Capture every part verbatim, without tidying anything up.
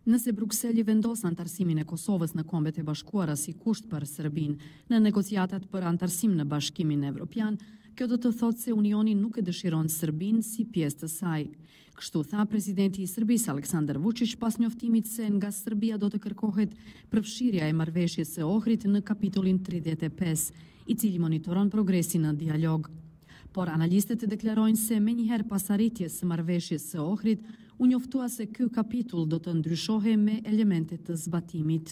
Nëse Brukseli vendos antarësimin e Kosovës në Kombet e Bashkuara si kusht për Serbinë në negociatat për antarësim në Bashkimin Evropian, kjo do të thotë se Unioni nuk e dëshiron Serbinë si pjesë të saj. Kështu tha presidenti i Serbisë Aleksandar Vučić pas njoftimit se nga Serbia do të kërkohet përfshirja e marrëveshjes së Ohrit në kapitullin tridhjetë e pesë, i cili monitoron progresin në dialog. Por analistët deklarojnë se menjëherë pas arritjes së marrëveshjes së Ohrit, u njoftua se ky kapitull do të ndryshohej me elemente të zbatimit.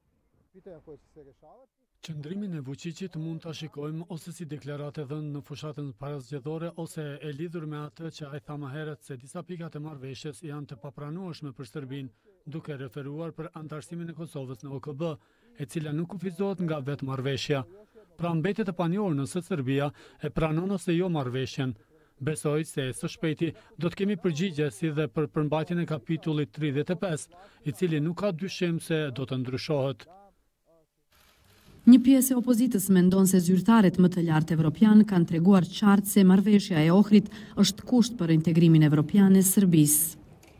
Qëndrimin e Vučićit mund ta shikojmë ose si deklarate dhënë në fushatën parasgjedhore ose e lidhur me atë që ai tha më herët se disa pikat e marrëveshjes janë të papranueshme për Serbinë, duke referuar për antarësimin e Kosovës në O K B, e cila nuk kufizohet nga vetë marrëveshja. Pra mbetet e panjohur nëse Serbia e pranon ose jo marrëveshjen. Besoj se së shpejti do të kemi përgjigje si dhe për përmbajtjen e kapitullit tridhjetë e pesë, i cili nuk ka dyshim se do të ndryshohet. Një pjesë e opozitës mendon se zyrtarët më të lartë evropian kanë treguar qartë se marrëveshja e Ohrit është kusht për integrimin evropian e Serbisë.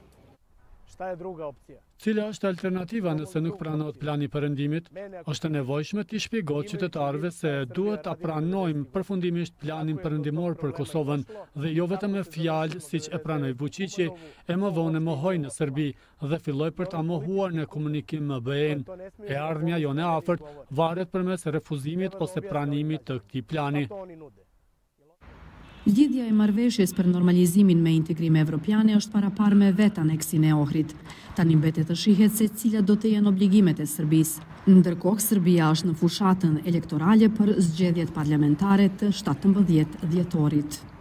Cila është alternativa nëse nuk pranohet plani perëndimit? Është e nevojshme t'i shpjegohet qytetarëve se duhet ta pranojmë përfundimisht planin perëndimor për Kosovën dhe jo vetëm me fjalë siç e pranoi Vučići, e më vonë mohoi në Serbi dhe filloi për ta mohuar në komunikim me B E-n. E ardhmja jone afërt varet përmes refuzimit ose pranimit të këtij plani. Lidhja e marrëveshjes për normalizimin me integrim evropiane është paraparë me vetë aneksin e Ohrit. Tani mbetet të shihet se cilat do të jenë obligimet e Serbisë. Ndërkohë, Serbia është në fushatën elektorale për zgjedhjet parlamentare të shtatëmbëdhjetë dhjetorit.